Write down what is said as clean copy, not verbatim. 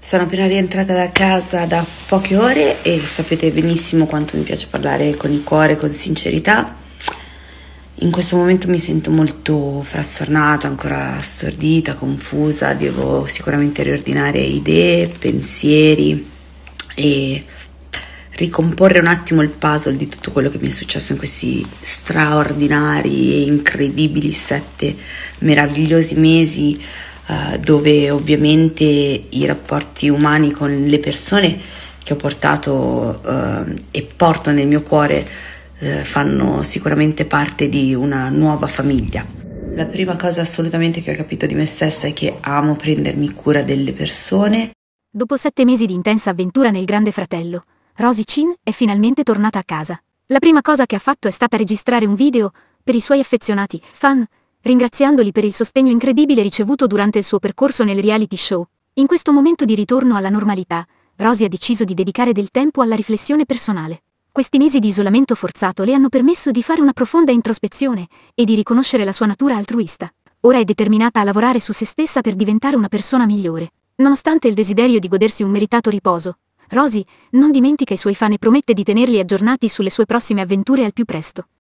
Sono appena rientrata da casa da poche ore e sapete benissimo quanto mi piace parlare con il cuore, con sincerità. In questo momento mi sento molto frastornata, ancora stordita, confusa. Devo sicuramente riordinare idee, pensieri e ricomporre un attimo il puzzle di tutto quello che mi è successo in questi straordinari e incredibili 7 meravigliosi mesi, dove ovviamente i rapporti umani con le persone che ho portato e porto nel mio cuore fanno sicuramente parte di una nuova famiglia. La prima cosa assolutamente che ho capito di me stessa è che amo prendermi cura delle persone. Dopo 7 mesi di intensa avventura nel Grande Fratello, Rosie Chin è finalmente tornata a casa. La prima cosa che ha fatto è stata registrare un video per i suoi affezionati fan, ringraziandoli per il sostegno incredibile ricevuto durante il suo percorso nel reality show. In questo momento di ritorno alla normalità, Rosie ha deciso di dedicare del tempo alla riflessione personale. Questi mesi di isolamento forzato le hanno permesso di fare una profonda introspezione e di riconoscere la sua natura altruista. Ora è determinata a lavorare su se stessa per diventare una persona migliore. Nonostante il desiderio di godersi un meritato riposo, Rosie non dimentica i suoi fan e promette di tenerli aggiornati sulle sue prossime avventure al più presto.